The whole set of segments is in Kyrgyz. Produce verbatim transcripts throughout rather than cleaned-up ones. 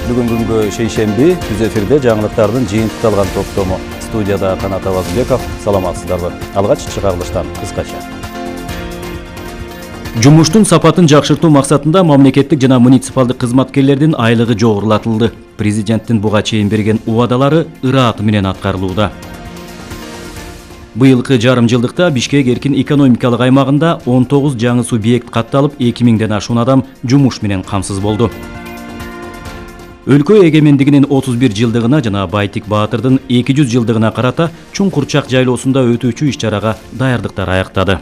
Бүгүн күнгө шейшемби түз эфирде жаңылыктардын жыйынтыкталган топтому. Студияда Канат Абазбеков. Саламатсыздарбы? Алгач чыгарылыштан кыскача. Жумуштун сапатын жакшыртуу максатында мамлекеттик жана муниципалдык кызматкерлердин айлыгы жогорулатылды. Президенттин буга чейин берген убадалары ыраат менен аткарылууда. Быйылкы жарым жылдыкта Бишкек эркин экономикалык аймагында он тогуз жаңы субъект катталып, эки миңден ашуун адам жумуш менен камсыз болду. Өлкө эгемендигинин отуз бир жылдыгына жана Байтик Баатырдын эки жүз жылдыгына карата Чуңкурчак жайлоосунда өтүүчү иш-чарага даярдыктар аяктады.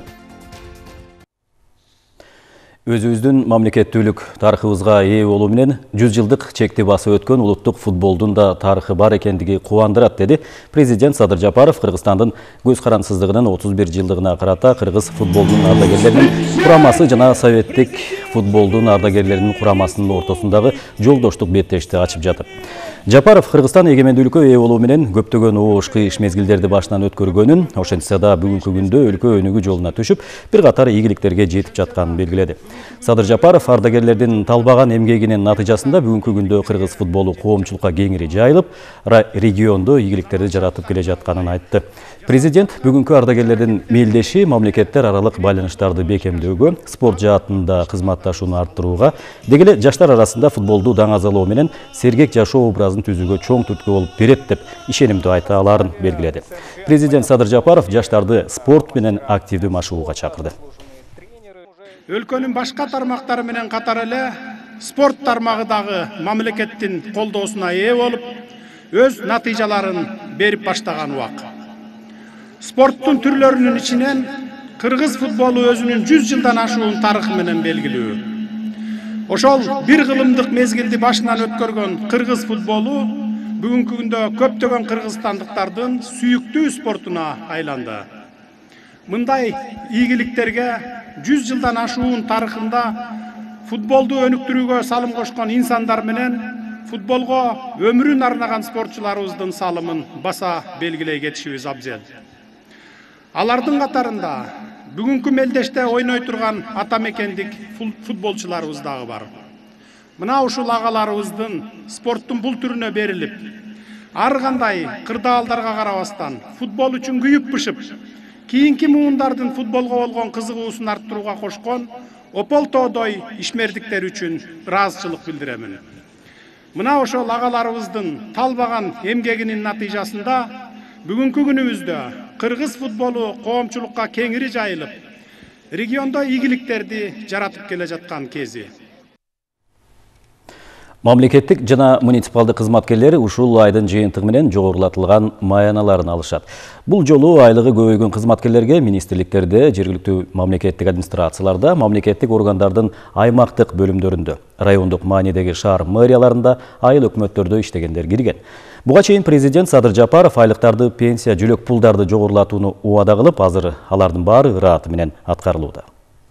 Өзүбүздүн мамлекеттүүлүк тарыхыбызга ээ болуу менен жүз жылдык чекти басып өткөн улуттук футболдун да тарыхы бар экендиги кубандырат, деди президент Садыр Жапаров. Кыргызстандын көз карансыздыгынын отуз бир жылдыгына карата кыргыз футболдунун ардагерлеринин курамасы жана советтик футболдун ардагерлеринин курамасынын ортосундагы жолдоштук беттешти ачып жатып. Жапаров Кыргызстан эгемендүүлүккө ээ болуу менен көптөгөн оош кыйыш мезгилдерди башынан өткөргөнүн, ошентсе да бүгүнкү күндө өлкө өнүгүү жолуна түшүп, бир катар ийгиликтерге жетип жатканын белгиледи. Садыр Жапаров ардагерлердин талбаган эмгегинин натыйжасында бүгүнкү күндө кыргыз футболу коомчулукка кеңири жайылып, региондо ийгиликтерди жаратып келе жатканын айтты. Президент бүгүнкү ардагерлердин мелдеши мамлекеттер аралык байланыштарды бекемдөөгө, спорт жаатында кызматташууну арттырууга, деги эле жаштар арасында футболду даңазалоо менен сергек жашоо образын түзүүгө чоң түрткү болуп берет деп ишенимдүү айта аларын белгиледи. Президент Садыр Жапаров жаштарды спорт менен активдүү машыгууга чакырды. Өлкөнүн башка тармактары менен катар эле спорт тармагы дагы мамлекеттин колдоосуна ээ болуп, өз натыйжаларын берип баштаган убак. Спорттун түрлөрүнүн ичинен кыргыз футболу өзүнүн жүз жылдан ашуун тарыхы менен белгилүү. Ошол бир кылымдык мезгилди башынан өткөргөн кыргыз футболу бүгүнкү күндө көптөгөн кыргызстандыктардын сүйүктүү спортуна айланды. Мындай ийгиликтерге жүз жылдан ашуун тарыхында футболду өнүктүрүүгө салым кошкон инсандар менен футболго өмүрүн арнаган спортчуларыбыздын салымын баса белгилей кетишибиз абзел. Алардын катарында бүгүнкү мелдеште ойной турган ата мекендик футболчуларыбыз дагы бар. Мына ушул агаларыбыздын спорттун бул түрүнө берилип, ар кандай кырдаалдарга карабастан футбол үчүн күйүп-бышып, кийинки муундардын футболго болгон кызыгуусун арттырууга кошкон опол тоодой ишмердиктер үчүн ыраазычылык билдиремин. Мына ошол агаларыбыздын талбаган эмгегинин натыйжасында бүгүнкү күнүбүздө кыргыз футболу коомчулукка кеңири жайылып, региондо ийгиликтерди жаратып келе жаткан кези. Мамлекеттик жана муниципалдык кызматкерлери ушул айдын жыйынтыгы менен жогорулатылган маяналарын алышат. Бул жолу айлыгы көбөйгөн кызматкерлерге министрликтерде, жергиликтүү мамлекеттик администрацияларда, мамлекеттик органдардын аймактык бөлүмдөрүндө, райондук маанидеги шаар мэрияларында, айыл өкмөттөрдө иштегендер кирген. Буга чейин президент Садыр Жапаров айлыктарды, пенсия, жүлөк пулдарды жогорулатууну убада кылып, азыр алардын баары ырааты менен аткарылууда.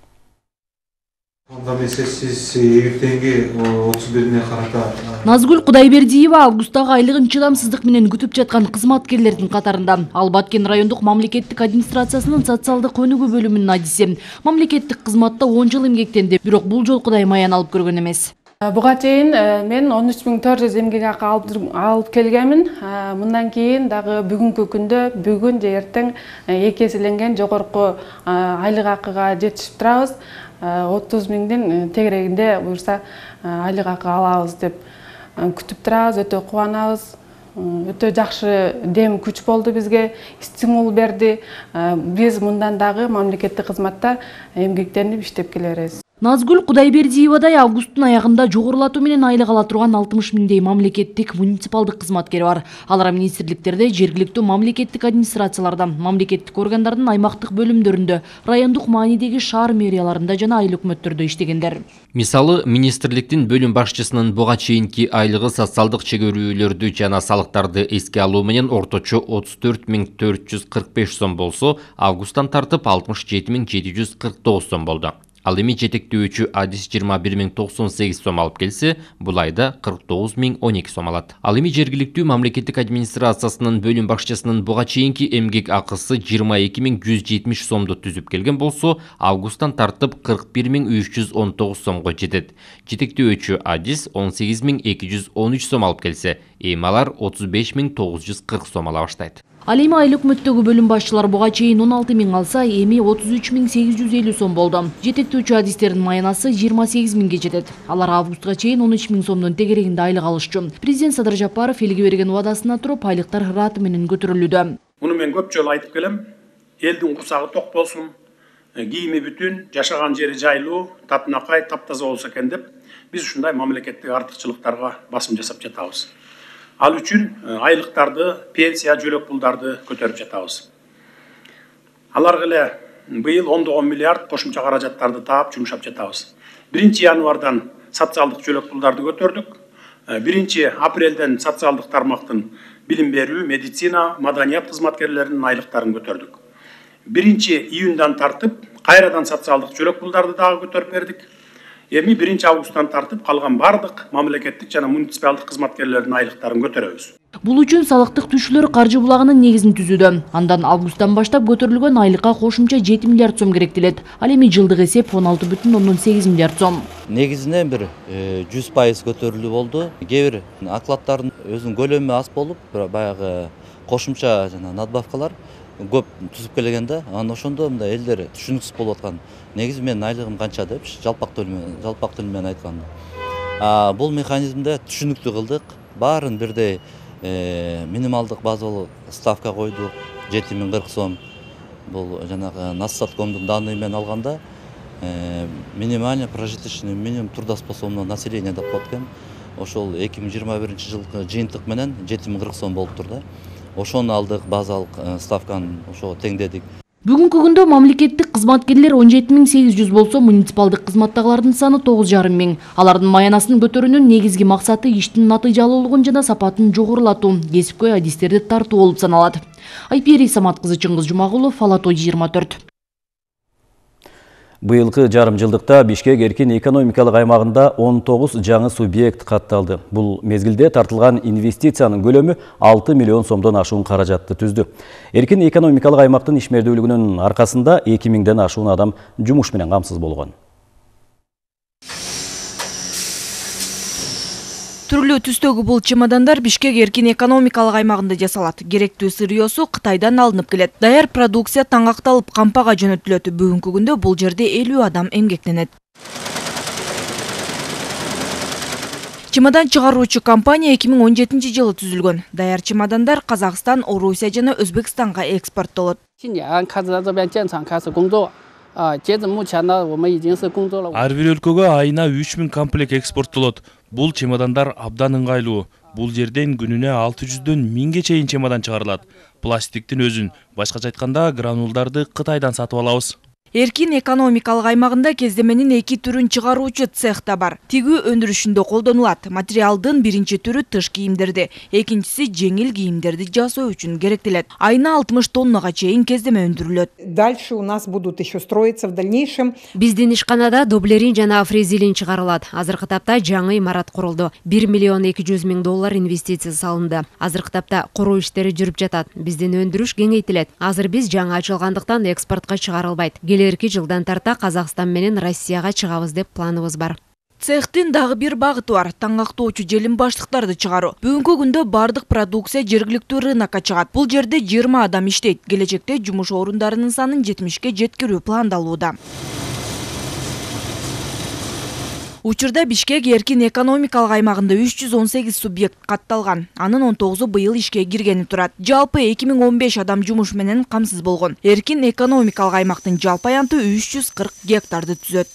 Назгүл Кудайбердиева августтагы айлыгын чыдамсыздык менен күтүп жаткан кызматкерлердин катарында. Ал Баткен райондук мамлекеттик администрациясынын социалдык өнүгүү бөлүмүнүн адиси. Мамлекеттик кызматта он жыл эмгектенди, бирок бул жолкудай маян алып көргөн эмес. Буга чейин мен он үч миң төрт жүз эмгек акы алып келгенмин. Мындан кийин дагы бүгүнкү күндө, бүгүн же эртең эки эселенген жогорку айлык акыга жетишип турабыз. отуз миңдин тегерегинде буюрса айлык акы алабыз деп күтүп турабыз. Өтө кубанабыз. Өтө жакшы дем күч болду бизге, стимул берди. Биз мындан дагы мамлекеттик кызматта эмгектенип иштеп келебиз. Назгүл Кудайбердиевадай августтун аягында жогорулатуу менен айлык ала турган алтымыш миңдей мамлекеттик муниципалдык кызматкери бар. Алар министрликтерде, жергиликтүү мамлекеттик администрацияларда, мамлекеттик органдардын аймактык бөлүмдөрүндө, райондук маанидеги шаар мэрияларында жана айыл өкмөттөрдө иштегендер. Мисалы, министрликтин бөлүм башчысынын буга чейинки айлыгы социалдык чегөрүүлөрдү жана салыктарды эске алуу менен орточо отуз төрт миң төрт жүз кырк беш сом болсо, августтан тартып алтымыш жети миң жети жүз кырк тогуз сом болду. Ал эми жетектөөчү Адис жыйырма бир миң токсон сегиз сом алып келсе, бул айда кырк тогуз миң он эки сом алат. Ал эми жергиликтүү мамлекеттик администрациясынын бөлүм башчысынын буга чейинки эмгек акысы жыйырма эки миң жүз жетимиш сомду түзүп келген болсо, августтан тартып кырк бир миң үч жүз он тогуз сомго жетет. Жетектөөчү Адис он сегиз миң эки жүз он үч сом алып келсе, эми алар отуз беш миң тогуз жүз кырк сом ала баштайт. Ал эми айлык өкмөттөгү бөлүм башчылар буга чейин он алты миң алса, эми отуз үч миң сегиз жүз элүү сом болду. Жетектөөчү адистердин маянасы жыйырма сегиз миңге жетет. Алар августка чейин он үч миң сомдун тегерегинде айлык алышчу. Президент Садыр Жапаров элге берген убадасына туруп, айлыктар ыраты менен көтөрүлүүдө. Муну мен көп жолу айтып келем. Элдин курсагы ток болсун, кийими бүтүн, жашаган жери жайлуу, татынакай, таптаза болсо экен деп, биз ушундай мамлекеттик артыкчылыктарга басым жасап жатабыз. Ал үчүн айлыктарды, пенсия, жөлөк пулдарды көтөрүп жатабыз. Аларга эле быйыл ондогон миллиард кошумча каражаттарды таап жумшап жатабыз. биринчи январдан социалдык жөлөк пулдарды көтөрдүк. биринчи апрелден социалдык тармактын билим берүү, медицина, маданият кызматкерлеринин айлыктарын көтөрдүк. биринчи июндан тартып, кайрадан социалдык жөлөк пулдарды дагы көтөрүп бердик. Эми биринчи августтан тартып калган бардык мамлекеттик жана муниципалдык кызматкерлердин айлыктарын көтөрөбүз. Бул үчүн салыктык түшүүлөр каржы булагынын негизин түзүүдө. Андан августтан баштап көтөрүлгөн айлыкка кошумча жети миллиард сом керектелет. Ал эми жылдык эсеп он алты бүтүн ондон сегиз миллиард сом. Негизинен бир жүз пайыз көтөрүлүү болду. Кээ бир окладдардын өзүнүн көлөмү аз болуп, баягы кошумча жана надбавкалар көп түзүп келгенде, анан ошондо мындай элдер түшүнүксүз болуп аткан. Негизи менин айлыгым канча деп жалпак тил менен, жалпак тил менен айтканда. А бул механизмде түшүнүктүү кылдык. Баарын бирдей минималдык базалык ставка койдук, жети миң кырк сом. Бул жанагы Нассаткомдун данные менен алганда минимальный прожиточный минимум трудоспособного населения деп коет экен. Ошол эки миң жыйырма биринчи жылкы жыйынтык менен жети миң кырк сом болуп турду. Ошону алдык, базалык ставканы ошого теңдедик. Бүгүнкү күндө мамлекеттик кызматкерлер он жети миң сегиз жүз болсо, муниципалдык кызматтагылардын саны тогуз жарым миң. Алардын маянасын көтөрүүнүн негизги максаты иштин натыйжалуулугун жана сапатын жогорулатуу, кесипкөй адистерди тартуу болуп саналат. Айпери Самат кызы, Чыңгыз Жумагулов, Ала той жыйырма төрт. Быйылкы жарым жылдыкта Бишкек эркин экономикалык аймагында он тогуз жаңы субъект катталды. Бул мезгилде тартылган инвестициянын көлөмү алты миллион сомдон ашуун каражатты түздү. Эркин экономикалык аймактын ишмердүүлүгүнүн аркасында эки миңден ашуун адам жумуш менен камсыз болгон. Түрлүү түстөгү бул чемодандар Бишкек эркин экономикалык аймагында жасалат. Керектүү сырьёсу Кытайдан алынып келет. Даяр продукция таңакталып кампага жөнөтүлөт. Бүгүнкү күндө бул жерде элүү адам эмгектенет. Чемодан чыгаруучу компания эки миң он жетинчи жылы түзүлгөн. Даяр чемодандар Казакстан, Орусия жана Өзбекстанга экспорттолот. Ар бир өлкөгө айына үч миң комплект экспорттолот. Бул чемодандар абдан ыңгайлуу. Бул жерден күнүнө алты жүздөн миңге чейин чемодан чыгарылат. Пластиктин өзүн, башкача айтканда гранулдарды Кытайдан сатып алабыз. Эркин экономикалык аймагында кездеменин эки түрүн чыгаруучу цех да бар. Тигүү өндүрүшүндө колдонулат. Материалдын биринчи түрү тыш кийимдерди, экинчиси жеңил кийимдерди жасоо үчүн керектелет. Айына алтымыш тоннага чейин кездеме өндүрүлөт. Дальше у нас будут еще строиться в дальнейшем. Биздин ишканада дублерин жана фрезилин чыгарылат. Азыркы тапта жаңы имарат курулду. бир миллион эки жүз миң доллар инвестиция салынды. Азыркы тапта куруу иштери жүрүп жатат. Биздин өндүрүш кеңейтилет. Азыр биз жаңы ачылгандыктан экспортко чыгарылбайт. Келерки жылдан тарта Казакстан менен Россияга чыгабыз деп планыбыз бар. Цехтин дагы бир багыты бар. Таңактоочу желим баштыктарды чыгаруу. Бүгүнкү күндө бардык продукция жергиликтүү рынокко чыгат. Бул жерде жыйырма адам иштейт. Келечекте жумуш орундарынын санын жетимишке жеткирүү пландалууда. Учурда Бишкек эркин экономикалык аймагында үч жүз он сегиз субъект катталган. Анын он тогузу быйыл ишке киргени турат. Жалпы эки миң он беш адам жумуш менен камсыз болгон. Эркин экономикалык аймактын жалпы аянты үч жүз кырк гектарды түзөт.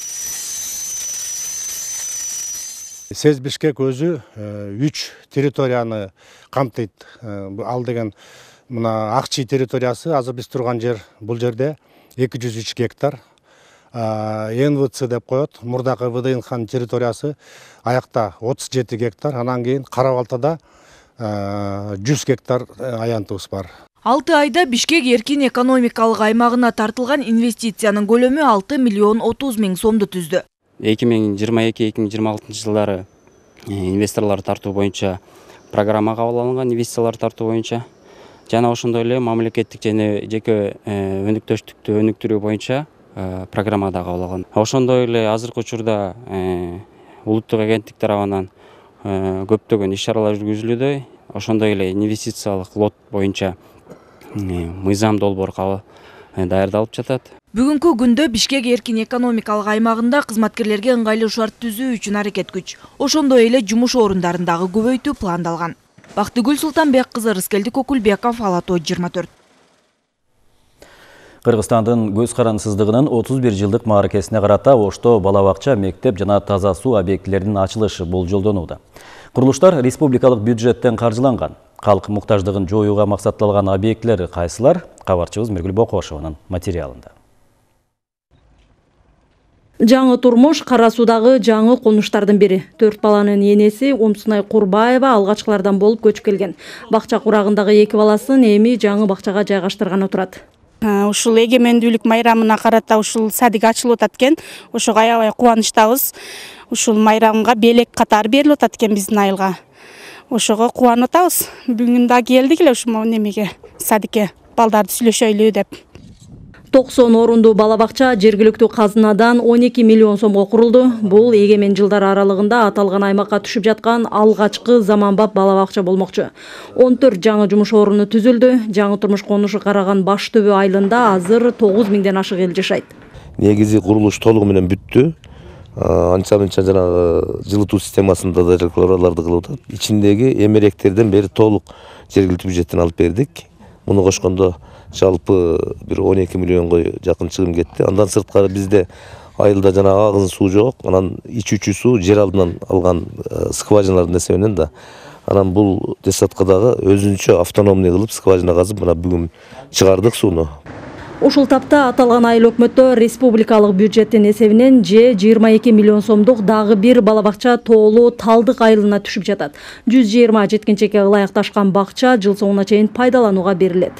Сез Бишкек өзү үч территорияны камтыйт. Ал деген мына Акчий территориясы, азыр биз турган жер, бул жерде эки жүз үч гектар. эн вэ цэ деп коет, мурдакы вэ дэ эн хан территориясы аякта отуз жети гектар, анан кийин Кара Балтада жүз гектар аянтыбыз бар. алты айда Бишкек эркин экономикалык аймагына тартылган инвестициянын көлөмү алты миллион отуз миң сомду түздү. эки миң жыйырма эки эки миң жыйырма алтынчы жылдары инвесторлор тартуу боюнча программа кабыл алынган, инвестициялар тартуу боюнча жана ошондой эле мамлекеттик жана жеке өнүктөштүктү өнүктүрүү боюнча программа да кабыл алган. Ошондой эле азыркы учурда улуттук агенттик тарабынан көптөгөн иш-чаралар жүргүзүлүүдө. Ошондой эле инвестициялык лот боюнча мыйзам долбоор даярдалып жатат. Бүгүнкү күндө Бишкек эркин экономикалык аймагында кызматкерлерге ыңгайлуу шарт түзүү үчүн аракет күч. Ошондой эле жумуш орундарын дагы көбөйтүү пландалган. Бактыгүл Султанбек кызы, Рыскелди Кокулбеков, Алато жыйырма төрт. Кыргызстандын көз карансыздыгынын отуз бир жылдык мааракесине карата Ошто бала бакча, мектеп жана таза суу объектилеринин ачылышы болжолдонууда. Курулуштар республикалык бюджеттен каржыланган. Калк муктаждыгын жоюуга максатталган объектилер кайсылар? Кабарчыбыз Миргүл Бокошованын материалында. Жаңы турмуш Кара Суудагы жаңы конуштардын бири. Төрт баланын энеси Умсунай Курбаева алгачкылардан болуп көчүп келген. Бакча курагындагы эки баласын эми жаңы бакчага жайгаштырганы турат. Ушул эгемендүүлүк майрамына карата ушул садик ачылып атат экен. Ошого аябай кубанычтабыз. Ушул майрамга белек катары берилип атат экен биздин айылга. Ошого кубанып атабыз. Бүгүн да келдик эле ушул немеге садикке балдарды сүйлөшөйлү деп. токсон орунду бала бакча жергиликтүү казынадан он эки миллион сомго курулду. Бул эгемен жылдар аралыгында аталган аймакка түшүп жаткан алгачкы заманбап бала бакча болмокчу. он төрт жаңы жумуш орunu түзүлдү. Жаңы турмуш конушу караган Баш Төбө айылында азыр тогуз миңден ашык эл жашайт. Негизи курулуш толугу менен бүттү. Анча мынча жанагы жылытуу системасында да жалпыларды кылып атат. Ичиндеги эмеректерден бери толук жергиликтүү бюджеттен алып бердик. Муну кошкондо жалпы бир он эки миллионго жакын чыгым кетти. Андан сырткары бизде айылда жана агын суу жок. Анан ичүүчү суу жер алдынан алган скважиналардын эсебинен да. Анан бул десятка дагы өзүнчө автономный кылып скважина казып мына бүгүн чыгардык сууну. Ушул тапта аталган айыл өкмөттө республикалык бюджеттин эсебинен же жыйырма эки миллион сомдук дагы бир бала бакча Тоолу Талдык айылына түшүп жатат. жүз жыйырма жеткинчекке ылайыкташкан бакча жыл соңуна чейин пайдаланууга берилет.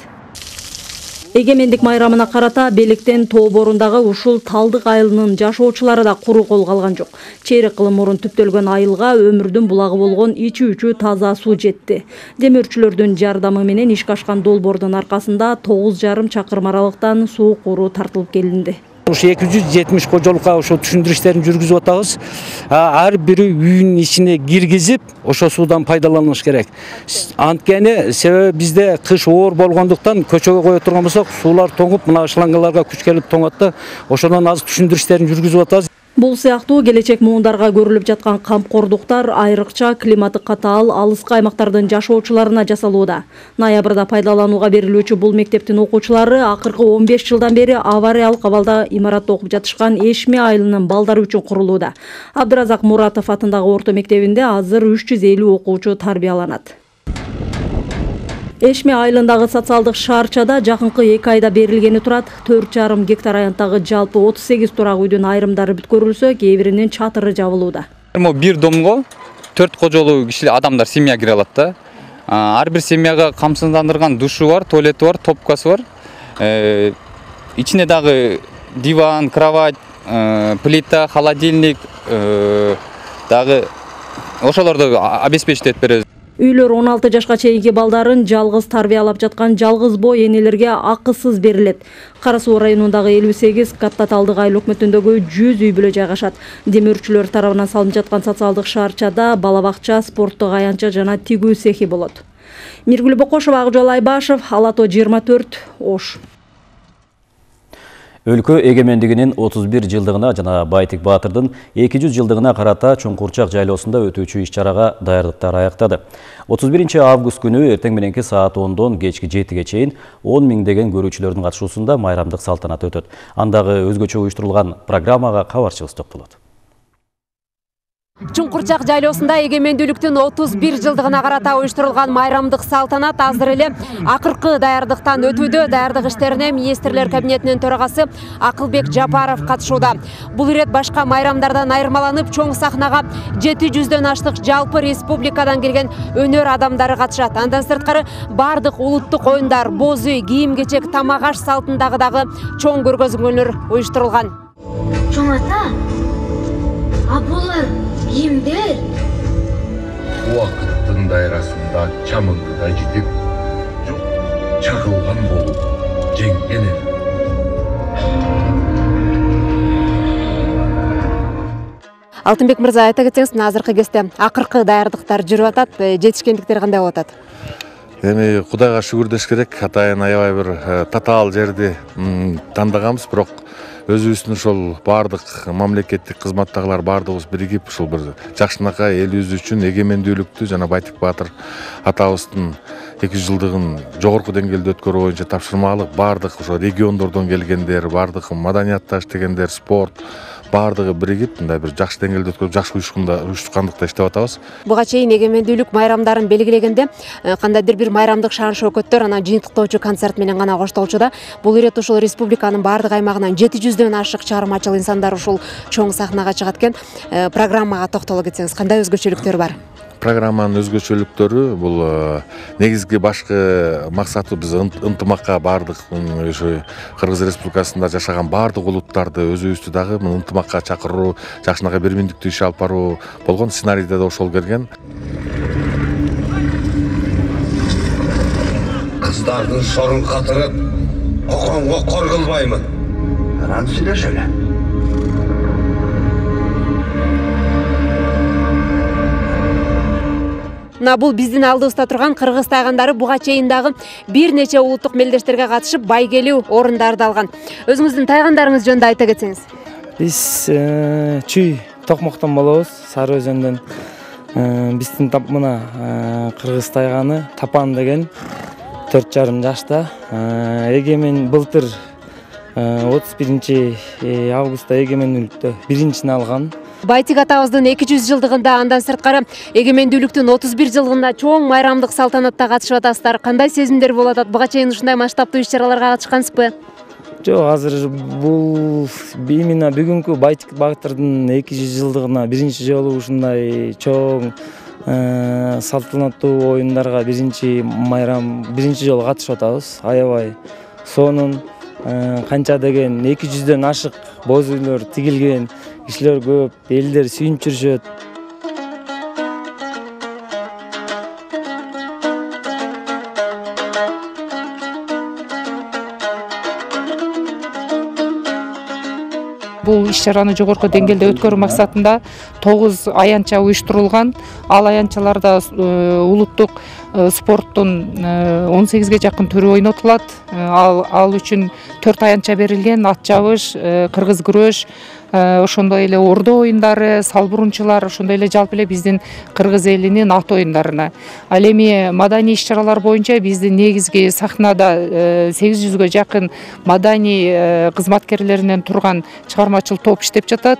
Эгемендик майрамына карата Белектен Тоо борундагы ушул Талдык айылынын жашоочулары да куру кол калган жок. Чейрек кылым мурун түптөлгөн айылга өмүрдүн булагы болгон ичүүчү таза суу жетти. Демөөрчүлөрдүн жардамы менен ишке ашкан долбоордун аркасында тогуз жарым чакырым аралыктан суу куру тартылып келинди. Ушу эки жүз жетимиш кожолукка ошо түшүндүрүү иштерин жүргүзүп атабыз. Ар бири үйүнүн ичине киргизип, ошо суудан пайдаланыш керек. Анткени себеби бизде кыш оор болгондуктан көчөгө кое турган болсок, суулар тоңуп, мына шлангаларга күч келип тоңот да, ошондон азыр түшүндүрүү иштерин жүргүзүп атабыз. Бул сыяктуу келечек муундарга көрүлүп жаткан камкордуктар айрыкча климаты катаал алыскы аймактардын жашоочуларына жасалууда. Ноябрда пайдаланууга берилүүчү бул мектептин окуучулары акыркы он беш жылдан бери авариялык абалда имаратта окуп жатышкан Эшме айылынын балдары үчүн курулууда. Абдыразак Муратов атындагы орто мектебинде азыр үч жүз элүү окуучу тарбияланат. Эшме айылындагы социалдык шаарчада жакынкы эки айда берилгени турат. төрт жарым гектар аянттагы жалпы отуз сегиз турак үйдүн айрымдары бүткөрүлсө, кээ биринин чатыры жабылууда. Бир домго төрт кожолуу кишилер адамдар семья кире алат да. Ар бир семьяга камсыздандырган душу бар, туалети бар, топкасы бар. Ичине дагы диван, кровать, плита, холодильник дагы ошолорду обеспечить беребиз. Үйлөр он алты жашка чейинки балдарын жалгыз тарбиялап жаткан жалгыз бой энелерге акысыз берилет. Кара Суу районундагы элүү сегиз катта Талдык айыл өкмөтүндөгү жүз үй бүлө жайгашат. Демөөрчүлөр тарабынан салынып жаткан социалдык шаарчада бала бакча, спорттук аянтча жана тигүү цехи болот. Миргүл Бокошова, Акжол Айбашев, Алато жыйырма төрт, Ош. Өлкө эгемендигинин отуз бир жылдыгына жана Байтик Баатырдын эки жүз жылдыгына карата Чоңкурчак жайлоосунда өтүүчү иш-чарага даярдыктар аяктады. отуз биринчи август күнү эртең мененки саат ондон кечки жетиге чейин он миңдеген көрүүчүлөрдүн катышуусунда майрамдык салтанат өтөт. Андагы өзгөчө уюштурулган программага кабарчыбыз токтолот. Чуңкурчак жайлоосунда эгемендүүлүктүн отуз бир жылдыгына карата уюштурулган майрамдык салтанат азыр эле акыркы даярдыктан өтүүдө. Даярдык иштерине министрлер кабинетинин төрагасы Акылбек Жапаров катышууда. Бул ирет башка майрамдардан айырмаланып, чоң сахнага жети жүздөн аштык жалпы республикадан келген өнөр адамдары катышат. Андан сырткары бардык улуттук оюндар, боз үй, кийим-кечек, тамак аш салтындагы дагы чоң көргөзмөлөр уюштурулган. Чоң ата, а булар кимдер? Уақыттың дайрасында чамыңдыда жетіп, чағылған болып, жеңген ел. Алтынбек мырза, айта кетсеңиз, азыркы кезде акыркы даярдыктар жүрүп атат, жетишкендиктер кандай болуп атат? Эми Кудайга шүгүр деш керек, атайын аябай бир татаал жерди тандаганбыз, бирок өзүбүздүн ошол бардык мамлекеттик кызматтагылар бардыгыбыз биригип ушул бир жакшынакай элибиз үчүн эгемендүүлүктү жана Байтик Баатыр атабыздын эки жүз жылдыгын жогорку деңгээлде өткөрүү боюнча тапшырма алып, бардык ошо региондордон келгендер, бардык маданиятта иштегендер, спорт бардыгы биригип мындай бир жакшы деңгээлде өткөрүп, жакшы уюштургандыкта иштеп атабыз. Буга чейин эгемендүүлүк майрамдарын белгилегенде кандайдыр бир майрамдык шаан шөкөттөр анан жыйынтыктоочу концерт менен гана коштолчу да. Бул ирет ушул республиканын бардык аймагынан жети жүздөн ашык чыгармачыл инсандар ушул чоң сахнага чыгат экен. Программага токтоло кетсеңиз, кандай өзгөчөлүктөр бар? Программанын өзгөчөлүктөрү бул негизги башкы максаты биз ынтымакка бардык ошо Кыргыз Республикасында жашаган бардык улуттарды өзүбүздү дагы ынтымакка чакыруу, жакшынакай берминдиктүү иш алып баруу болгон. Сценарийде да ошол келген. Кыздардын сорун катырып, коконго кор кылбаймын. Анан сүйлөш эле. Мына бул биздин алдыбызда турган кыргыз тайгандары буга чейин дагы бир нече улуттук мелдештерге катышып байгелүү орундарды алган. Өзүңүздүн тайгандарыңыз жөнүндө айта кетсеңиз. Биз Чүй Токмоктон болобуз, Сары Өзөндөн. Биздин мына кыргыз тайганы Тапан деген төрт жарым жашта. Эгемен былтыр отуз биринчи августта эгемендүүлүктө биринчисин алган. Байтик атабыздын эки жүз жылдыгында, андан сырткары эгемендүүлүктүн отуз бир жылдыгында чоң майрамдык салтанатта катышып атасыздар. Кандай сезимдер болуп атат? Буга чейин ушундай масштабтуу иш-чараларга катышкансызбы? Жок, азыр бул именно бүгүнкү Байтик Баатырдын эки жүз жылдыгына биринчи жолу ушундай чоң салтанаттуу оюндарга биринчи майрам биринчи жолу катышып атабыз. Аябай сонун канча деген эки жүздөн ашык боз үйлөр тигилген, кишилер көп, элдер сүйүнүп жүрүшөт. Бул иш-чараны жогорку деңгээлде өткөрүү максатында тогуз аянтча уюштурулган. Ал аянтчаларда улуттук спорттун он сегизге жакын түрү ойнотулат. Ал ал үчүн төрт аянтча берилген: ат жабыш, кыргыз күрөш, ошондой эле ордо оюндары, салбурунчулар, ошондой эле жалпы эле биздин кыргыз элинин ат оюндарына. Ал эми маданий иш-чаралар боюнча биздин негизги сахнада сегиз жүзгө жакын маданий кызматкерлеринен турган чыгармачыл топ иштеп жатат.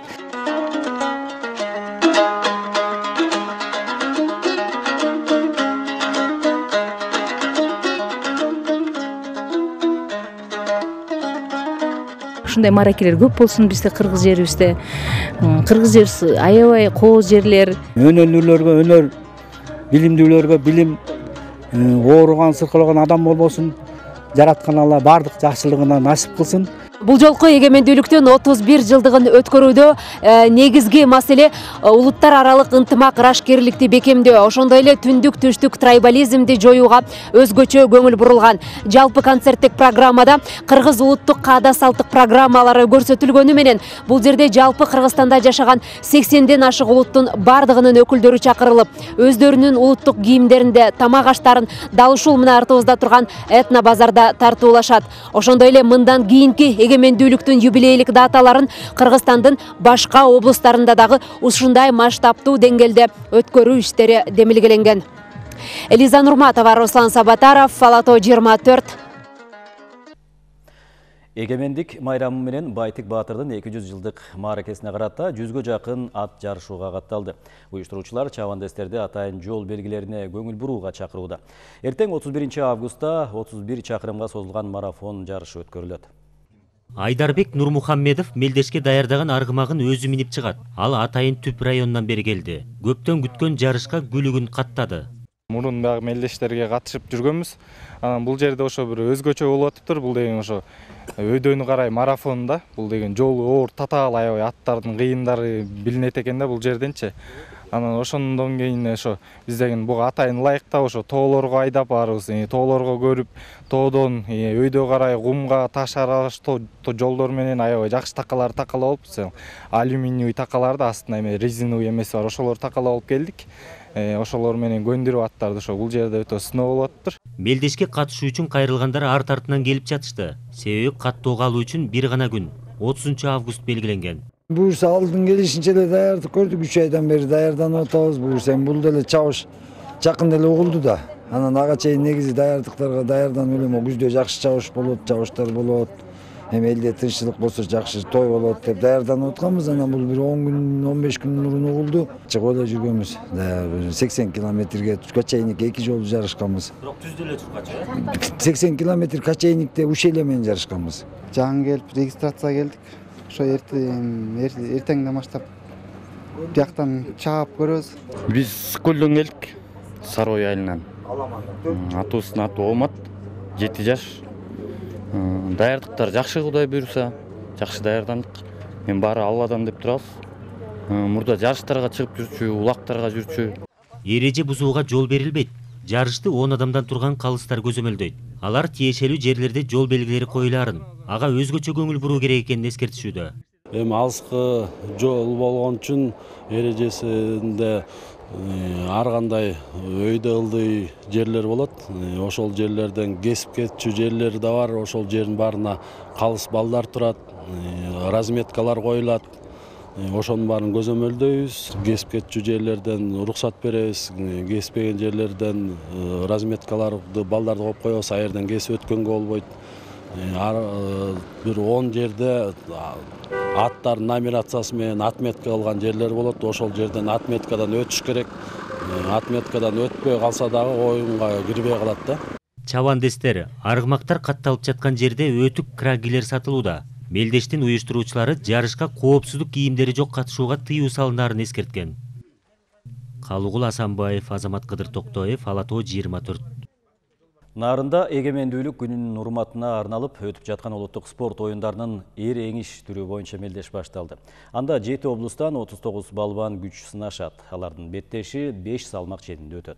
Ушундай маракелер көп болсун бизде кыргыз жерибизде. Кыргыз жерибиз аябай кооз жерлер. Өнөрлүүлөргө өнөр, билимдүүлөргө билим, ооруган, сыркылаган адам болбосун. Жараткан Алла бардык жакшылыгына насип кылсын. Бул жолку эгемендүүлүктүн отуз бир жылдыгын өткөрүүдө негизги маселе улуттар аралык ынтымак, ырашкерликти бекемдөө, ошондой эле түндүк түштүк трайбализмди жоюуга өзгөчө көңүл бурулган. Жалпы концерттик программада кыргыз улуттук каада салттык программалары көрсөтүлгөнү менен бул жерде жалпы Кыргызстанда жашаган сексенден ашык улуттун бардыгынын өкүлдөрү чакырылып, өздөрүнүн улуттук кийимдеринде тамак аштарын дал ушул мына артыбызда турган этно базарда тартуулашат. Ошондой эле мындан кийинки эгемендүүлүктүн юбилейлик даталарын Кыргызстандын башка облустарында дагы ушундай масштабтуу деңгээлде өткөрүү иштери демилгеленген. Элиза Нурматова, Руслан Сабатаров, Фалато жыйырма төрт. Эгемендик майрамы менен Байтик Баатырдын эки жүз жылдык мааракесине карата жүзгө жакын ат жарышууга катталды. Уюштуруучулар чабандестерди атайын жол белгилерине көңүл бурууга чакырууда. Эртең отуз биринчи августта отуз бир чакырымга созулган марафон жарышы өткөрүлөт. Айдарбек Нурмухаммедов мелдешке даярдаган аргымагын өзү минип чыгат. Ал атайын түп районунан бери келди. Көптөн күткөн жарышка күлүгүн каттады. Мурун дагы мелдештерге катышып жүргөнбүз. Анан бул жерде ошо бир өзгөчө болуп атыптыр. Бул деген ошо өйдөнү карай марафонда. Бул деген жол оор, татаал, аябай аттардын кыйындары билинет экен да бул жерденчи. Анан ошондон кийин ошо биз деген буга атайын ылайыктап ошо тоолорго айдап барыбыз. Тоолорго көрүп, тоодон өйдө карай кумга, таш аралаш жолдор менен аябай жакшы такалар такалап алып, алюминиевый такаларды астына эме резиновый эмеси бар, ошолор такалап алып келдик. Ошолор менен көндүрүп аттарды ошо бул жерде өтө сыноо болуп атыптыр. Мелдешке катышуу үчүн кайрылгандар арт артынан келип жатышты. Себеби каттоого алуу үчүн бир гана күн, отузунчу август белгиленген. Буюрса алдын келишинче эле даярдык көрдүк, үч айдан бери даярданып атабыз. Буюрса эми бул деле чабыш жакын эле угулду да. Анан ага чейин негизи даярдыктарга даярданып элем, күздө жакшы чабыш болот, чабыштар болот. Эми элде тынччылык болсо жакшы той болот деп даярданып атканбыз. Анан бул бир он күн, он беш күн мурун угулду. Чыгып эле жүргөнбүз. сексен километрге качейник эки жолу жарышканбыз. Бирок түздө эле чыккачы. сексен километр качейникте уч эле менен жарышканбыз. Жаңы келип регистрацияга келдик. Ошо эртеңден баштап бияктан чаап көрөбүз. Биз көлдөн келдик. Сарой айылынан. Атыбыздын аты Омат, жети жаш. Даярдыктар жакшы, Кудай буйруса, жакшы даярдандык. Мен баары Алладан деп турабыз. Мурда жарыштарга чыгып жүрчү, улактарга жүрчү. Эреже бузууга жол берилбейт. Жарышты он адамдан турган калыстар көзөмөлдөйт. Алар тиешелүү жерлерде жол белгилери коюларын, ага өзгөчө көңүл буруу керек экенин эскертишүүдө. Эми алыскы жол болгон үчүн эрежесинде ар кандай өйдө ылдый жерлер болот. Ошол жерлерден кесип кетчү жерлери да бар. Ошол жердин баарына калыс балдар турат, разметкалар коюлат. Ошонун баарын көзөмөлдөйбүз. Кесип кетчү жерлерден уруксат беребиз. Кеспеген жерлерден разметкаларды балдарды коюп коебуз. А жерден кесип өткөнгө болбойт. Бир он жерде аттардын номерациясы менен отметка кылган жерлер болот. Ошол жерден отметкадан өтүш керек. Отметкадан өтпөй калса дагы оюнга кирбей калат да. Чабандестер, аргымактар катталып жаткан жерде өтүк крагилер сатылууда. Мелдештин уюштуруучулары жарышка коопсуздук кийимдери жок катышууга тыюу салынаарын эскерткен. Калыгул Асанбаев, Азамат Кыдыр Токтоев, Ала Тоо жыйырма төрт. Нарында эгемендүүлүк күнүнүн урматына арналып өтүп жаткан улуттук спорт оюндарынын эр эңиш түрү боюнча мелдеш башталды. Анда жети облустан отуз тогуз балбан күч сынашат. Алардын беттеши беш салмак ченинде өтөт.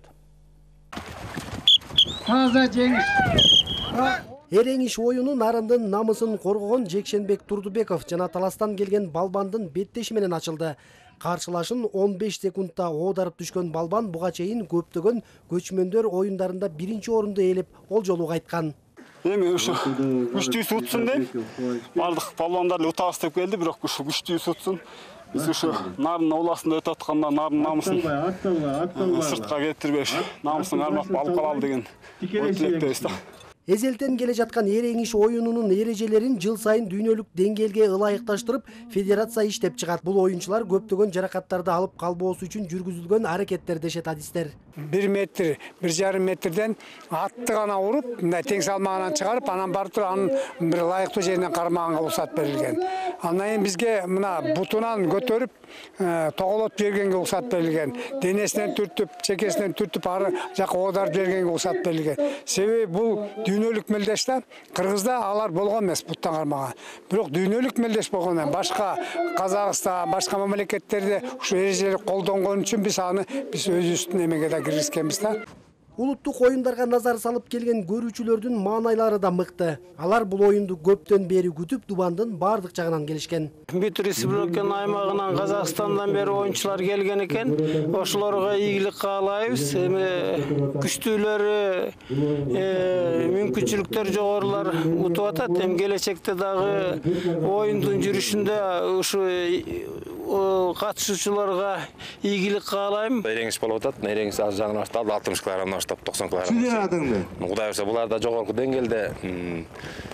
Таза жеңиш. Эр эңиш оюну нарындын намысын коргогон Жекшенбек Турдубеков жана Таластан келген балбандын беттеши менен ачылды. Каршылашын он беш секундта оодарып түшкөн балбан буга чейин көптөгөн көчмөндөр оюндарында биринчи орунду ээлеп олжолуу кайткан. Эми ушу күчтүү сутсун деп бардык балбандар эле утабыз деп келди, бирок ушу күчтүү сутсун. Биз ушу нардын областында өтүп атканда нардын намысын сыртка кетирбей намысын кармап алып калалы деген ой тилектебиз да. Эзелтен келе жаткан эр эңиш оюнунун эрежелерин жыл сайын дүйнөлүк деңгээлге ылайыкташтырып, федерация иштеп чыгат. Бул оюнчулар көптөгөн жаракаттарды алып калбоосу үчүн жүргүзүлгөн аракеттер дешет адистер. бир метр, бир жарым метрден атты гана уруп, мындай тең салмагынан чыгарып, анан барып туруп анын бир ылайыктуу жеринен кармаганга уруксат берилген. Андан кийин бизге мына бутунан көтөрүп, тоголот бергенге уруксат берилген. Денесинен түртүп, чекесинен түртүп, ары жака оодар бергенге уруксат берилген. Себеби бул дүйнөлүк мелдеште Кыргызда алар болгон эмес буттан кармаган. Бирок дүйнөлүк мелдеш болгондон башка Казакстан, башка мамлекеттерде ушу эрежелерди колдонгон үчүн биз аны биз өзүбүздүн эмеге да киргизкенбиз да. Улуттук оюндарга назар салып келген көрүүчүлөрдүн маанайлары да мыкты. Алар бул оюнду көптөн бери күтүп, Дубандын бардык жагынан келишкен. Бүт республиканын аймагынан, Казакстандан бери оюнчулар келген экен. Ошолорго ийгилик каалайбыз. Эми күчтүүлөр, мүмкүнчүлүктөр жогорулар утуп атат. Эми келечекте дагы оюндун жүрүшүндө ушу катышуучуларга ийгилик каалайм. Эр эңиш болуп атат. Эр эңиш аз жагынан башталды, алтымыш килограммдан баштап токсон килограмм. Кудай буюрса булар да жогорку деңгээлде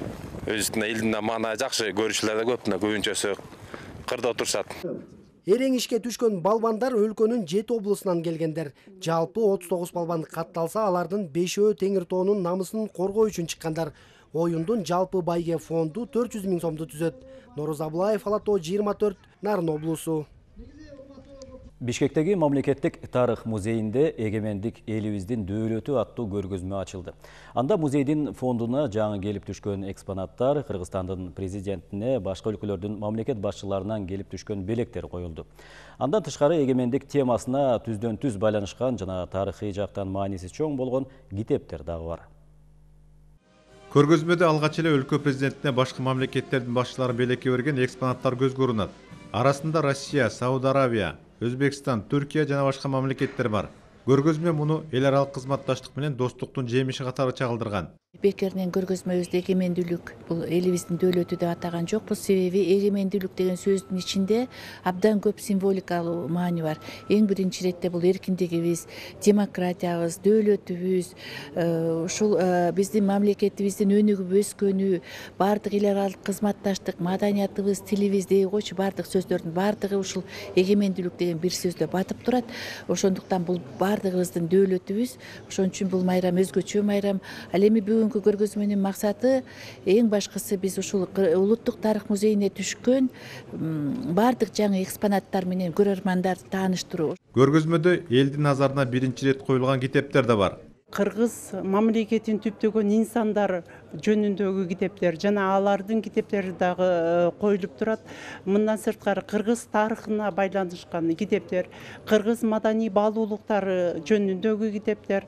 өзүнө элдин мана жакшы көрүүчүлөр да көп, көбүнчөсү кырда отурушат. Эрең ишке түшкөн балбандар өлкөнүн жети облусунан келгендер. Жалпы отуз тогуз балбан катталса, алардын бешөө Теңир тоонун намысын коргоо үчүн чыккандар. Оюндун жалпы байге фонду төрт жүз миң сомду түзөт. Нороз Абылаев, Ала тоо жыйырма төрт, Нарын облусу. Бишкектеги мамлекеттик тарых музейинде эгемендик элибиздин дөөлөтү аттуу көргөзмө ачылды. Анда музейдин фондуна жаңы келип түшкөн экспонаттар, Кыргызстандын президентине, башка өлкөлөрдүн мамлекет башчыларынан келип түшкөн белектер коюлду. Андан тышкары эгемендик темасына түздөн түз байланышкан жана тарыхый жактан мааниси чоң болгон китептер дагы бар. Көргөзмөдө алгач эле өлкө президентине башка мамлекеттердин башчылары белекке берген экспонаттар көз көрүнөт. Арасында Россия, Сауд Арабия, Өзбекстан, Түркия жана башка мамлекеттер бар. Көргөзмө муну эл аралык кызматташтык менен достуктун жемиши катары чагылдырган. Бекерден көргөзмөбүздө эгемендүүлүк бул элибиздин дөөлөтү деп атаган жокпуз. Себеби эгемендүүлүк деген сөздүн ичинде абдан көп символикалуу маани бар. Эң биринчи иретте бул эркиндигибиз, демократиябыз, дөөлөтүбүз, ушул биздин мамлекетибиздин өнүгүп өскөнү, бардык эл аралык кызматташтык, маданиятыбыз, тилибиз дей койчу бардык сөздөрдүн бардыгы ушул эгемендүүлүк деген бир сөздө батып турат. Ошондуктан бул бардыгыбыздын дөөлөтүбүз. Ошон үчүн бул майрам өзгөчө майрам. Ал эми бүгүнкү көргөзмөнүн максаты эң башкысы биз ушул улуттук тарых музейине түшкөн бардык жаңы экспонаттар менен көрөрмандарды тааныштыруу. Көргөзмөдө элдин назарына биринчи ирет коюлган китептер да бар. Кыргыз мамлекетин түптөгөн инсандар жөнүндөгү китептер жана алардын китептери дагы коюлуп турат. Мындан сырткары кыргыз тарыхына байланышкан китептер, кыргыз маданий баалуулуктары жөнүндөгү китептер,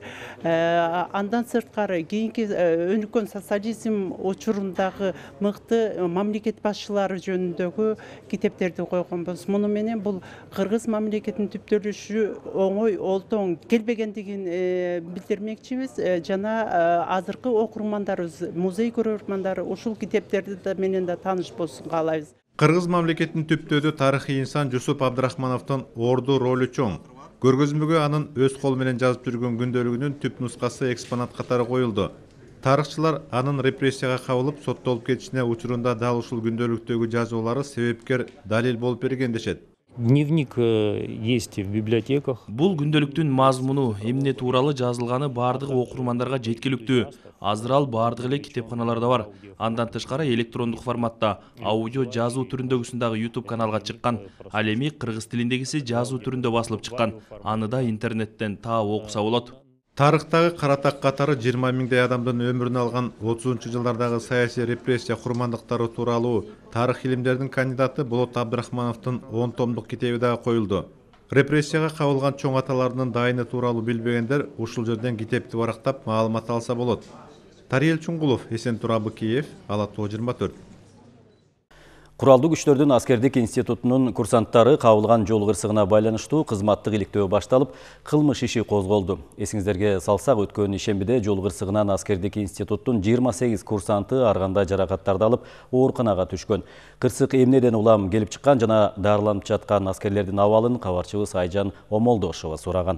андан сырткары кийинки өнүккөн социализм учурундагы мыкты мамлекет башчылары жөнүндөгү китептерди койгонбуз. Муну менен бул кыргыз мамлекетинин түптөлүшү оңой олтоң келбегендигин билдирмек жана азыркы окурмандарыбыз, музей көрөрмандары ушул китептерди менен да тааныш болсун каалайбыз. Кыргыз мамлекетинин түптөөдө тарыхый инсан Жусуп Абдрахмановдун орду ролу чоң. Көргөзмөгө анын өз колу менен жазып жүргөн күндөлүгүнүн түп нускасы экспонат катары коюлду. Тарыхчылар анын репрессияга кабылып соттолуп кетишине учурунда дал ушул күндөлүктөгү жазуулары себепкер далил болуп берген дешет. Дневник есть в библиотеках. Бул күндөлүктүн мазмуну, эмне тууралуу жазылганы бардык окурмандарга жеткиликтүү. Азыр ал бардык эле китепканаларда бар. Андан тышкары электрондук форматта, аудио жазуу түрүндөгүсүн YouTube каналга чыккан. Ал эми кыргыз тилиндегиси жазуу түрүндө басылып чыккан. Аны да интернеттен таап окуса болот. Тарыхтагы каратак катары жыйырма миңдей адамдын өмүрүн алган отузунчу жылдардагы саясий репрессия курмандыктары тууралуу тарых илимдеринин кандидаты Болот Абдрахмановдун он томдук китеби дагы коюлду. Репрессияга кабылган чоң аталарынын дайыны тууралуу билбегендер ушул жерден китепти барактап маалымат алса болот. Тариел Чуңгулов, Эсен Турабы, Киев, Ала тоо жыйырма төрт. Куралдуу күчтөрдүн аскердик институтунун курсанттары кабылган жол кырсыгына байланыштуу кызматтык иликтөө башталып, кылмыш иши козголду. Эсиңиздерге салсак, өткөн ишембиде жол кырсыгынан аскердик институттун жыйырма сегиз курсанты ар кандай жаракаттарды алып, ооруканага түшкөн. Кырсык эмнеден улам келип чыккан жана дарыланып жаткан аскерлердин абалын кабарчыбыз Айжан Омолдошова сураган.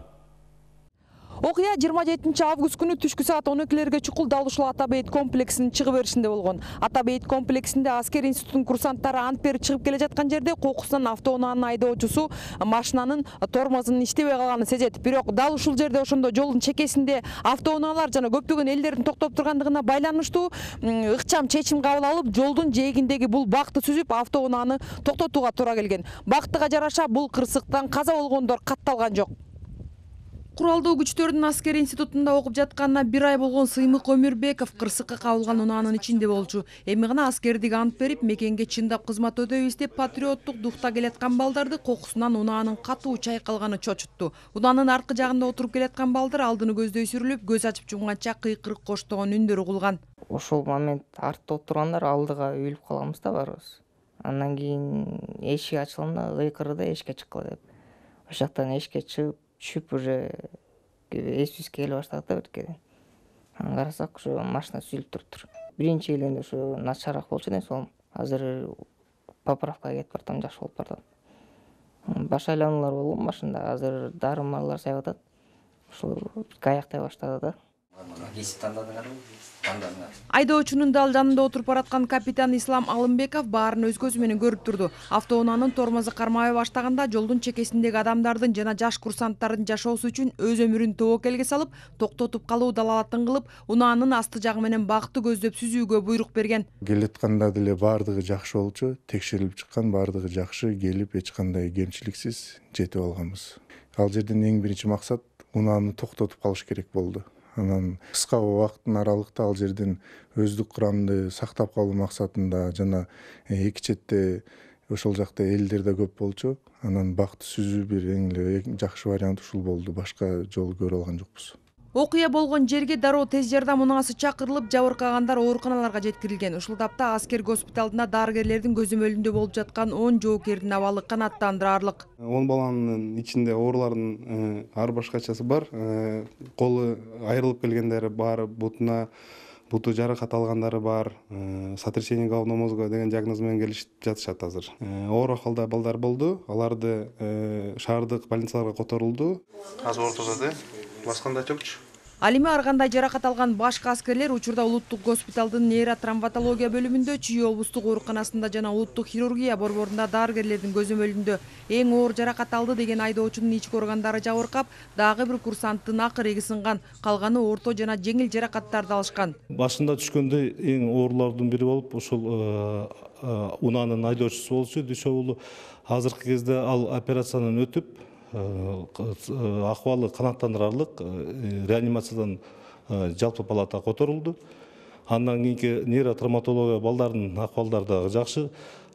Окуя жыйырма жетинчи август күнү түшкү саат он экилерге Чукулда ушул Атабейт комплексинин чыгып беришинде болгон. Атабейт комплексинде аскер институтунун курсанттары ант берип чыгып келе жаткан жерде кокусунан автоунаанын айдоочусу машинанын тормозунун иштебей калганын сезет. Бирок дал ушул жерде ошондо жолдун чекесинде автоунaalар жана көптөгөн элдердин токтоп тургандыгына байланыштуу ыкчам чечим кабыл алып, жолдун жээгиндеги бул бакты сүзүп автоунааны токтотууга туура келген. Бактыга жараша бул кырсыктан каза болгондор катталган жок. Куралдуу күчтөрдүн аскер институтунда окуп жатканына бир ай болгон Сыймык Өмүрбеков кырсыкка кабылган унаанын ичинде болчу. Эми гана аскердик ант берип, мекенге чындап кызмат өтөбүз деп патриоттук духта келаткан балдарды кокусунан унаанын катуу чайкалганы чочутту. Унаанын аркы жагында отуруп келаткан балдар алдыны көздөй сүрүлүп, көз ачып жумганча кыйкырык коштогон үндөр угулган. Ошол момент артта отургандар алдыга үйүлүп каламыз да барыбыз. Андан кийин эшик ачылганда кыйкырды эшикке чыккыла деп. Ошол жактан эшикке чыгып түшүп уже эсибизге келе баштадык да биркеден. Карасак ошо машина сүйлүп туруптур. Биринчи келгенде ошо начараак болчу ден соң. Азыр поправкага кетип бартам, жакшы болуп бартат. Баш айлануулар болгон машинада, азыр дарымалар сайып атат. Ошол аяктай баштады да. Кесип тандадыңарбы? Айдоочунун дал жанында отуруп бараткан капитан Ислам Алымбеков баарын өз көзү менен көрүп турду. Автоунаанын тормозу кармабай баштаганда жолдун чекесиндеги адамдардын жана жаш курсанттардын жашоосу үчүн өз өмүрүн тобокелге салып, токтотуп калуу далалатын кылып, унаанын асты жагы менен бакты көздөп сүзүүгө буйрук берген. Келетканда деле баардыгы жакшы болчу, текшерилип чыккан, баардыгы жакшы, келип эч кандай кемчиликсиз жетип алганбыз. Ал жерден эң биринчи максат унааны токтотуп калыш керек болду. Анан кыска убакыттын аралыкта ал жерден өздүк курамды сактап калуу максатында жана эки четте ошол жакта элдер да көп болчу. Анан бакты сүзүү бир эң эле жакшы вариант ушул болду. Башка жол көрө алган жокпуз. Окуя болгон жерге дароо тез жардам унаасы чакырылып, жабыркагандар ооруканаларга жеткирилген. Ушул тапта аскер госпиталына дарыгерлердин көзөмөлүндө болуп жаткан он жоокердин абалы канааттандырарлык. он баланын ичинде оорулардын ар башкачасы бар. Колу айрылып келгендери бар, бутуна буту жаракат алгандары бар, сотрясение головного мозга деген диагноз менен келишип жатышат азыр. Оор акылда балдар болду. Аларды шаардык больницаларга которулду. Азыр ортодо басканда жокчу. Алиме ар кандай жаракат алган башка аскерлер учурда улуттук госпиталдын нейротравматология бөлүмүндө, Чүй облустук ооруканасында жана улуттук хирургия борборунда дарыгерлердин көзөмөлүндө. Эң оор жаракат алды деген айдоочунун ички органдары жабыркап, дагы бир курсанттын акыреги сынган, калганы орто жана жеңил жаракаттарды алышкан. Башында түшкөндө эң оорлордун бири болуп, ошол унаанын айдоочусу болчу, Дүйшө уулу. Азыркы кезде ал операциянан өтүп, акыбалы канааттандырарлык, реанимациядан жалпы палатага которулду. Андан кийинки нейротравматология балдардын акыбалдары дагы жакшы.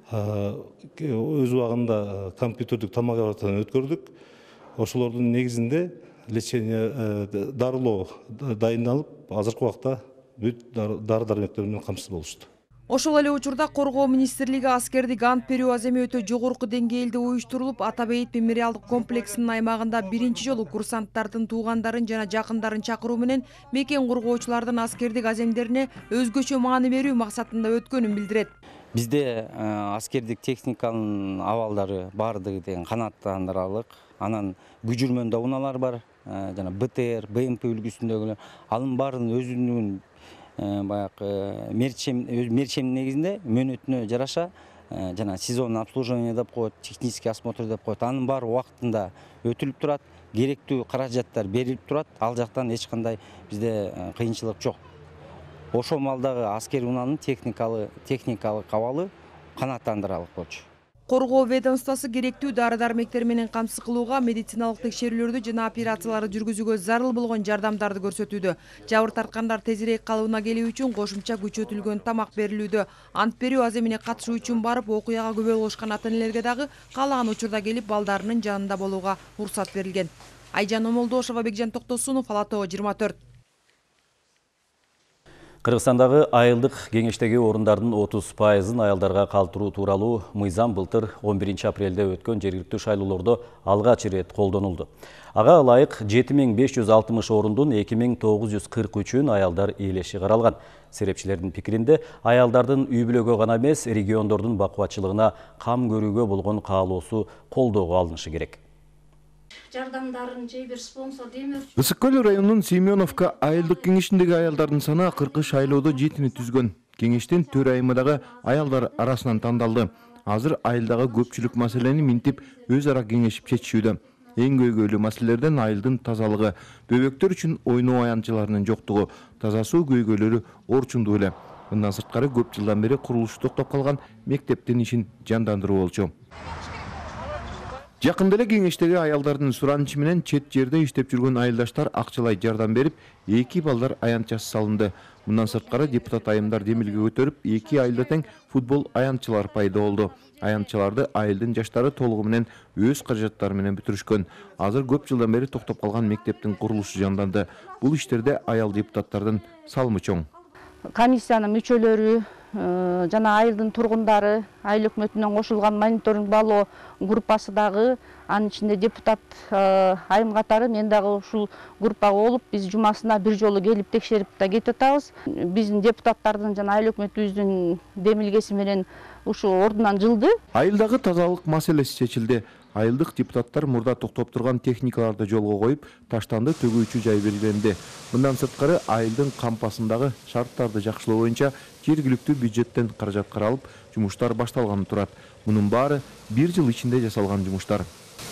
Өз убагында компьютердик томографиядан өткөрдүк. Ошолордун негизинде лечение дарылоо дайындалып, азыркы убакта бүт дары-дармектер менен камсыз болушту. Ошол эле учурда Коргоо министрлиги аскердик ант берүү аземи өтө жогорку деңгээлде уюштурулуп, Ата Бейит мемориалдык комплексинин аймагында биринчи жолу курсанттардын туугандарын жана жакындарын чакыруу менен мекен кургоочулардын аскердик аземдерине өзгөчө маани берүү максатында өткөнүн билдирет. Бизде аскердик техниканын абалдары баардыгы деген канааттандырарлык. Анан күжүрмөндө унаалар бар, жана БТР, БМП үлгүсүндөгүлөр. Анын баарынын өзүнүн баягы мерчем негизинде мөөнөтүнө жараша жана сезонный обслуживание деп коет, технический осмотр деп коет. Анын баары убактында өтүлүп турат, керектүү каражаттар берилип турат. Ал жактан эч кандай бизде кыйынчылык жок. Ошол малдагы аскер унаанын техникалык техникалык абалы канааттандырарлык болчу. Коргоо ведомствосу керектүү дары-дармектер менен камсыз кылууга, медициналык текшерүүлөрдү жана операцияларды жүргүзүүгө зарыл болгон жардамдарды көрсөтүүдө. Жабыр тарткандар тезирээк калыбына келүү үчүн кошумча күчөтүлгөн тамак берилүүдө. Ант берүү аземине катышуу үчүн барып, окуяга күбө болушкан ата-энелерге дагы каалаган учурда келип балдарынын жанында болууга уруксат берилген. Айжан Омолдошова, Бекжан Токтосунов, Ала Тоо жыйырма төрт. Кыргызстандагы айылдык кеңештеги орундардын отуз пайызын аялдарга калтыруу тууралуу мыйзам былтыр он биринчи апрелде өткөн жергиликтүү шайлоолордо алгач ирет колдонулду. Ага ылайык жети миң беш жүз алтымыш орундун эки миң тогуз жүз кырк үчүн аялдар ээлеши каралган. Серепчилердин пикиринде аялдардын үй бүлөгө гана эмес, региондордун бакубатчылыгына кам көрүүгө болгон каалоосу колдоого алынышы керек. Жардамдарын же бир спонсор демир. Ысык көл районунун Семеновка айылдык кеңешиндеги аялдардын саны акыркы шайлоодо жетини түзгөн. Кеңештин төр айымы дагы аялдар арасынан тандалды. Азыр айылдагы көпчүлүк маселени минтип өз ара кеңешип чечишүүдө. Эң көйгөйлүү маселелерден айылдын тазалыгы, бөбөктөр үчүн ойноо аянтчыларынын жоктугу, таза суу көйгөйлөрү орчундуу эле. Мындан сырткары көп жылдан бери курулушу токтоп калган мектептин ишин жандандыруу болчу. Жакында эле кеңештеги аялдардын суранычы менен чет жерде иштеп жүргөн айылдаштар акчалай жардам берип, эки балдар аянтчасы салынды. Мындан сырткары депутат айымдар демилге көтөрүп, эки айылда тең футбол аянтчылар пайда болду. Аянтчыларды айылдын жаштары толугу менен өз каражаттары менен бүтүрүшкөн. Азыр көп жылдан бери токтоп калган мектептин курулушу жанданды. Бул иштерде аял депутаттардын салымы чоң. Комиссиянын мүчөлөрү жана айылдын тургундары, айыл өкмөтүнөн кошулган мониторинг балоо группасы дагы, анын ичинде депутат айым катары мен дагы ушул группага болуп, биз жумасына бир жолу келип текшерип да кетип атабыз. Биздин депутаттардын жана айыл өкмөтүбүздүн демилгеси менен ушу ордунан жылды. Айылдагы тазалык маселеси чечилди. айылдык депутаттар мурда токтоп турган техникаларды жолго коюп, таштанды төгүүчү жай белгиленди. Мындан сырткары айылдын кампасындагы шарттарды жакшылоо боюнча жергиликтүү бюджеттен каражат каралып, жумуштар башталганы турат. Мунун баары бир жыл ичинде жасалган жумуштар.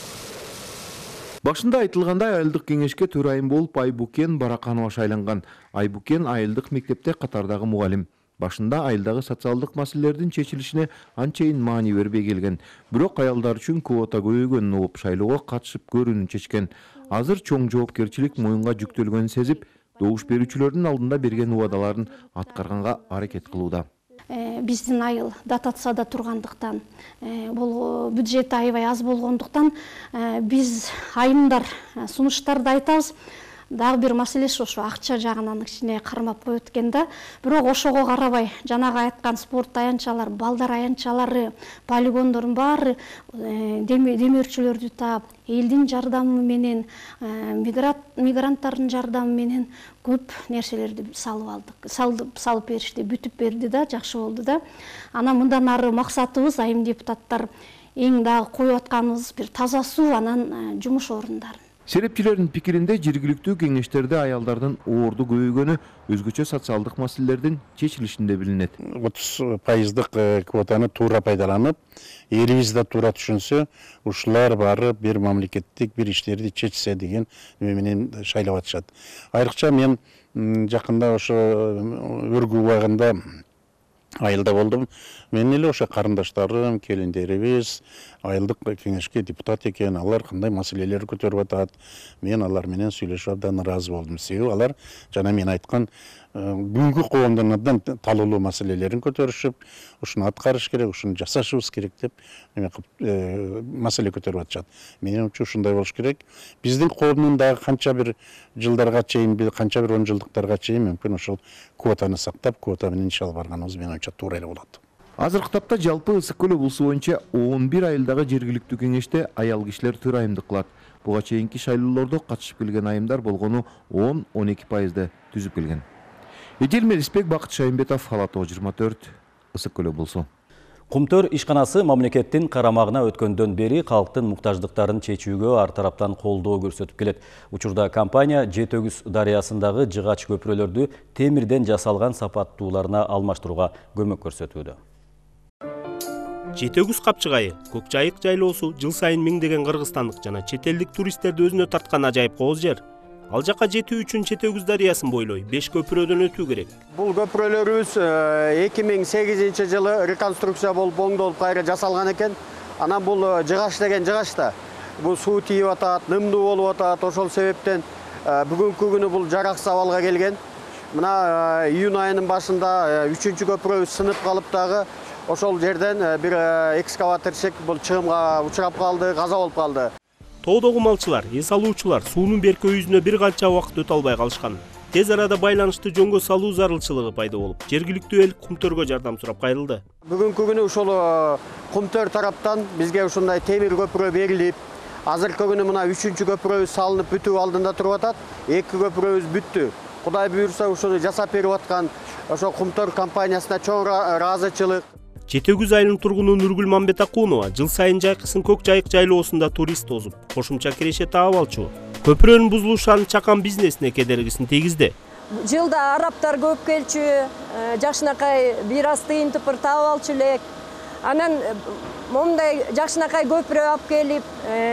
Башында айтылгандай айылдык кеңешке төрайым болуп Айбукен Бараканова шайланган. Айбукен айылдык мектепте катардагы мугалим. Башында айылдагы социалдык маселелердин чечилишине анчейин маани бербей келген. Бирок аялдар үчүн квота көбөйгөнүн угуп шайлоого катышып көрүүнү чечкен. Азыр чоң жоопкерчилик моюнга жүктөлгөнүн сезип, добуш берүүчүлөрдүн алдында берген убадаларын аткарганга аракет кылууда. Биздин айыл дотацияда тургандыктан, бул бюджет аябай аз болгондуктан биз айымдар сунуштарды айтабыз. Дагы бир маселеси ошо акча жагынан кичине кармап коет экен да. Бирок ошого карабай, жанагы айткан спорт аянтчалар, балдар аянтчалары, полигондордун баары демөөрчүлөрдү таап, элдин жардамы менен, мигранттардын жардамы менен көп нерселерди салып алдык. Салып салып беришти, бүтүп берди да, жакшы болду да. Анан мындан ары максатыбыз айым депутаттар эң дагы коюп атканыбыз бир таза суу, анан жумуш орундары. Серепчилердин пикиринде жергиликтүү кеңештерде аялдардын оорду көбөйгөнү өзгөчө социалдык маселелердин чечилишинде билинет. отуз пайыздык квотаны туура пайдаланып, элибиз да туура түшүнсө, ушулар баары бир мамлекеттик бир иштерди чечсе деген менен шайлап атышат. Айрыкча мен жакында ошо өргүү убагында айылда болдум. Мен эле ошо карындаштарым, келиндерибиз айылдык кеңешке депутат экен, алар кандай маселелер көтөрүп атат. Мен алар менен сүйлөшүп абдан ыраазы болдум. Себеби алар жана мен айткан бүгүнкү коомдун абдан талуулуу маселелерин көтөрүшүп, ушуну аткарыш керек, ушуну жасашыбыз керек деп маселе көтөрүп атышат. Менимче ушундай болуш керек. Биздин коомдун дагы канча бир жылдарга чейин, канча бир он жылдыктарга чейин мүмкүн ошол квотаны сактап, квота менен иш алып барганыбыз менин оюмча туура эле болот. Азыркы тапта жалпы Ысык көл облусу боюнча он бир айылдагы жергиликтүү кеңеште аял кишилер төрайымдык кылат. Буга чейинки шайлоолордо катышып келген айымдар болгону он — он эки пайызды түзүп келген. Эдил Мелисбек, Бакыт Шайымбетов, Ала тоо жыйырма төрт, Ысык көл облусу. Кумтөр ишканасы мамлекеттин карамагына өткөндөн бери калктын муктаждыктарын чечүүгө ар тараптан колдоо көрсөтүп келет. Учурда компания Жетөгүз дарыясындагы жыгач көпүрөлөрдү темирден жасалган сапаттууларына алмаштырууга көмөк көрсөтүүдө. Жетөгүз капчыгайы, Көкжайык жайлоосу жыл сайын миңдеген кыргызстандык жана чет элдик туристтерди өзүнө тарткан ажайып кооз жер. Ал жака жетүү үчүн Жетөгүз дарыясын бойлой беш көпүрөдөн өтүү керек. Бул көпүрөлөрүбүз эки миң сегизинчи жылы реконструкция болуп оңдолуп кайра жасалган экен. Анан бул жыгач деген жыгач да. Бул суу тийип атат, нымдуу болуп атат. Ошол себептен бүгүнкү күнү бул жараксыз абалга келген. Мына июнь айынын башында үчүнчү көпүрөбүз сынып калып дагы ошол жерден бир экскаваторчик бул чыгымга учурап калды, каза болуп калды. Тоодогу малчылар, эс алуучулар суунун берки өйүзүнө бир канча убакыт өтө албай калышкан. Тез арада байланышты жөнгө салуу зарылчылыгы пайда болуп, жергиликтүү эл Кумтөргө жардам сурап кайрылды. Бүгүнкү күнү ушул Кумтөр тараптан бизге ушундай темир көпүрө берилип, азыркы күнү мына үчүнчү көпүрөбүз салынып бүтүү алдында туруп атат. Эки көпүрөбүз бүттү. Кудай буйрса ушуну жасап берип аткан ошо Кумтөр компаниясына чоң ыраазычылык. Жетөгүз айылынын тургуну Нургүл Мамбетакунова жыл сайын жайкысын Көкжайык жайлоосунда турист тозуп, кошумча киреше таап алчу. Көпүрөнүн бузулушу анын чакан бизнесине кедергисин тийгизди. Жылда арабтар көп келчү, жакшынакай бир аз тыйын тыпыр таап алчу элек. Анан момундай жакшынакай көпүрө алып келип,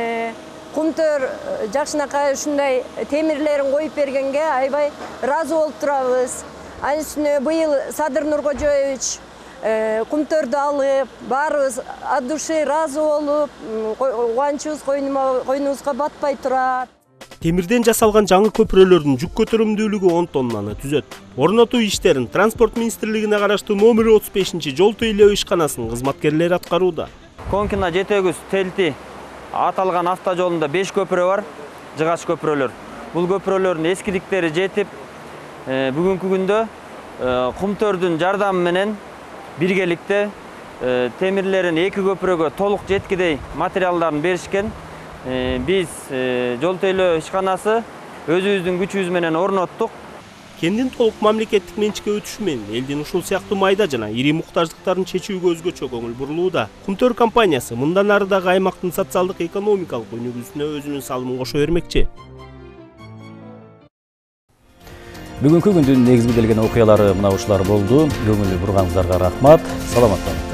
Кумтөр жакшынакай ушундай темирлерин коюп бергенге аябай ыраазы болуп турабыз. Анын үстүнө быйыл Садыр Нуркожоевич Кумтөрдү алып, баарыбыз от души ыраазы болуп, кубанычыбыз койнубузга батпай турат. Темирден жасалган жаңы көпүрөлөрдүн жүк көтөрүмдүүлүгү он тоннаны түзөт. Орнотуу иштерин Транспорт министрлигине караштуу номер отуз бешинчи жол тейлөө ишканасынын кызматкерлери аткарууда. Конкина Жетөгүз Телти аталган автожолунда беш көпүрө бар, жыгач көпүрөлөр. Бул көпүрөлөрдүн эскиликтери жетип, бүгүнкү күндө Кумтөрдүн жардамы менен биргеликте темирлерин эки көпүрөгө толук жеткидей материалдарын беришкен. Биз жол тейлөө ишканасы өзүбүздүн күчүбүз менен орноттук. Кендин толук мамлекеттик менчикке өтүшү менен элдин ушул сыяктуу майда жана ири муктаждыктарын чечүүгө өзгөчө көңүл бурулууда. Кумтөр компаниясы мындан ары дагы аймактын социалдык экономикалык өнүгүүсүнө өзүнүн салымын кошо бермекчи. Бүгүнкү күндүн негизги делген окуялары мына ушулар болду. Көңүл бурганыңыздарга рахмат. Саламат болуңуз.